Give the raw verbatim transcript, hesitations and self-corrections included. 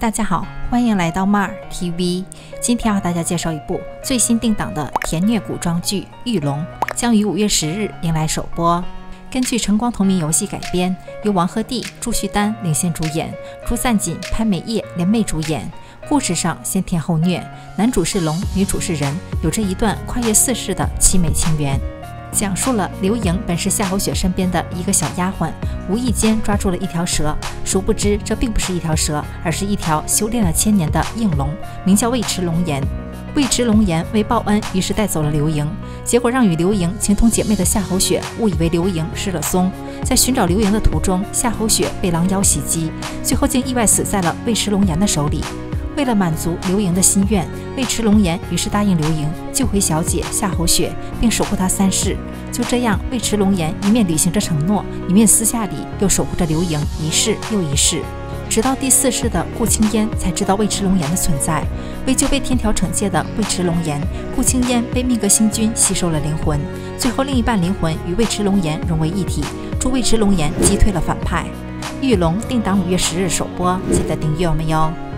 大家好，欢迎来到 Mar T V。今天要和大家介绍一部最新定档的甜虐古装剧《玉龙》，将于五月十日迎来首播。根据晨光同名游戏改编，由王鹤棣、祝绪丹领衔主演，朱赞锦、潘美叶联袂主演。故事上先甜后虐，男主是龙，女主是人，有着一段跨越四世的凄美情缘。讲述了刘盈本是夏侯雪身边的一个小丫鬟，无意间抓住了一条蛇，殊不知这并不是一条蛇，而是一条修炼了千年的应龙，名叫尉迟龙颜。尉迟龙颜为报恩，于是带走了刘盈，结果让与刘盈情同姐妹的夏侯雪误以为刘盈失了踪，在寻找刘盈的途中，夏侯雪被狼妖袭击，最后竟意外死在了尉迟龙颜的手里。为了满足刘盈的心愿，尉迟龙颜于是答应刘盈救回小姐夏侯雪，并守护她三世。就这样，尉迟龙颜一面履行着承诺，一面私下里又守护着刘盈一世又一世。直到第四世的顾青烟才知道尉迟龙颜的存在。为救被天条惩戒的尉迟龙颜，顾青烟被命格星君吸收了灵魂，最后另一半灵魂与尉迟龙颜融为一体，助尉迟龙颜击退了反派。玉龙定档五月十日首播，记得订阅我们哟。